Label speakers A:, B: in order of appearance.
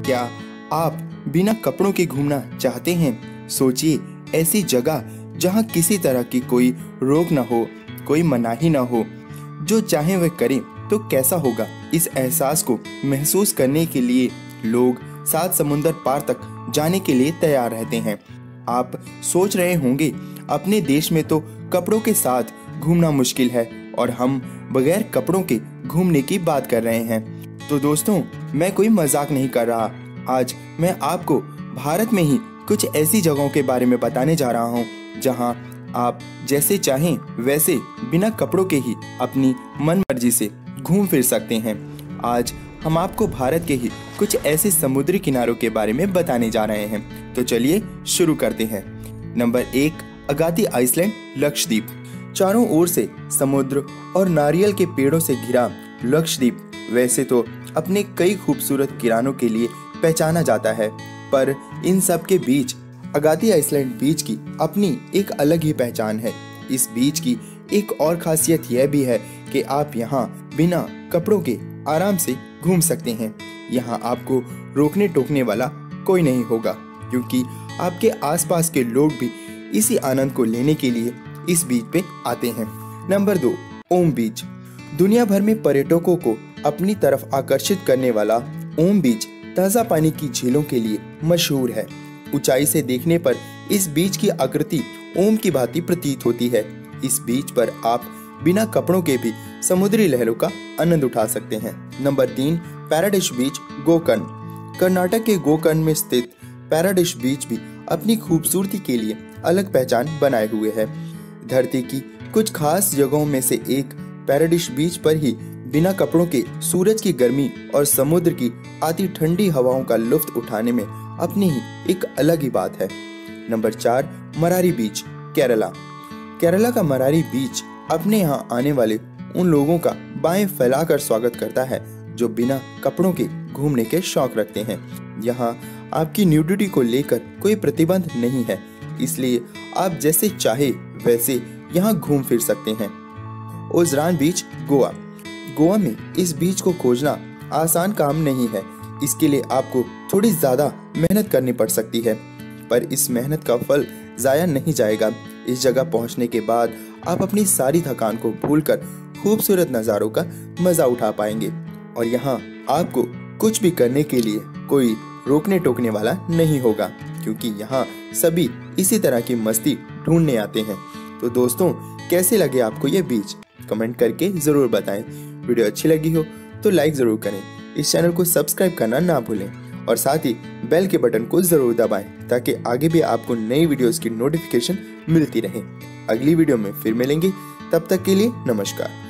A: क्या आप बिना कपड़ों के घूमना चाहते हैं? सोचिए, ऐसी जगह जहां किसी तरह की कोई रोक ना हो, कोई मनाही ना हो, जो चाहे वह करे तो कैसा होगा। इस एहसास को महसूस करने के लिए लोग 7 समुंदर पार तक जाने के लिए तैयार रहते हैं। आप सोच रहे होंगे, अपने देश में तो कपड़ों के साथ घूमना मुश्किल है और हम बगैर कपड़ों के घूमने की बात कर रहे हैं। तो दोस्तों, मैं कोई मजाक नहीं कर रहा। आज मैं आपको भारत में ही कुछ ऐसी जगहों के बारे में बताने जा रहा हूँ जहाँ आप जैसे चाहें वैसे बिना कपड़ों के ही अपनी मन मर्जी से घूम फिर सकते हैं। आज हम आपको भारत के ही कुछ ऐसे समुद्री किनारों के बारे में बताने जा रहे हैं। तो चलिए शुरू करते हैं। Number 1, Agatti island, Lakshadweep. चारों ओर से समुद्र और नारियल के पेड़ों से घिरा लक्षद्वीप वैसे तो अपने कई खूबसूरत किनारों के लिए पहचाना जाता है, पर इन सब के बीच अगाती आइसलैंड बीच की अपनी एक अलग ही पहचान है। इस बीच की एक और खासियत यह भी है कि आप यहाँ बिना कपड़ों के आराम से घूम सकते हैं। यहाँ आपको रोकने टोकने वाला कोई नहीं होगा, क्योंकि आपके आसपास के लोग भी इसी आनंद को लेने के लिए इस बीच पे आते हैं। Number 2, Om beach. दुनिया भर में पर्यटकों को अपनी तरफ आकर्षित करने वाला ओम बीच ताज़ा पानी की झीलों के लिए मशहूर है। ऊंचाई से देखने पर इस बीच की आकृति ओम की भांति प्रतीत होती है। इस बीच पर आप बिना कपड़ों के भी समुद्री लहरों का आनंद उठा सकते हैं। Number 3, paradise beach, Gokarna. Karnataka के गोकर्ण में स्थित पैराडिस बीच भी अपनी खूबसूरती के लिए अलग पहचान बनाए हुए है। धरती की कुछ खास जगहों में से एक पैराडिस बीच पर ही बिना कपड़ों के सूरज की गर्मी और समुद्र की आती ठंडी हवाओं का लुत्फ उठाने में अपनी ही एक अलग ही बात है। Number 4, Marari beach, Kerala. केरला का मरारी बीच अपने यहाँ आने वाले उन लोगों का बाएं फैलाकर स्वागत करता है जो बिना कपड़ों के घूमने के शौक रखते हैं। यहाँ आपकी न्यूडिटी को लेकर कोई प्रतिबंध नहीं है, इसलिए आप जैसे चाहे वैसे यहाँ घूम फिर सकते हैं। ओजरान बीच, गोवा। गोवा में इस बीच को खोजना आसान काम नहीं है। इसके लिए आपको थोड़ी ज्यादा मेहनत करनी पड़ सकती है, पर इस मेहनत का फल जाया नहीं जाएगा। इस जगह पहुंचने के बाद आप अपनी सारी थकान को भूलकर खूबसूरत नज़ारों का मजा उठा पाएंगे और यहाँ आपको कुछ भी करने के लिए कोई रोकने टोकने वाला नहीं होगा, क्योंकि यहाँ सभी इसी तरह की मस्ती ढूंढने आते हैं। तो दोस्तों, कैसे लगे आपको ये बीच? कमेंट करके जरूर बताएं। वीडियो अच्छी लगी हो तो लाइक जरूर करें। इस चैनल को सब्सक्राइब करना ना भूलें और साथ ही बेल के बटन को जरूर दबाएं ताकि आगे भी आपको नई वीडियोस की नोटिफिकेशन मिलती रहे। अगली वीडियो में फिर मिलेंगे, तब तक के लिए नमस्कार।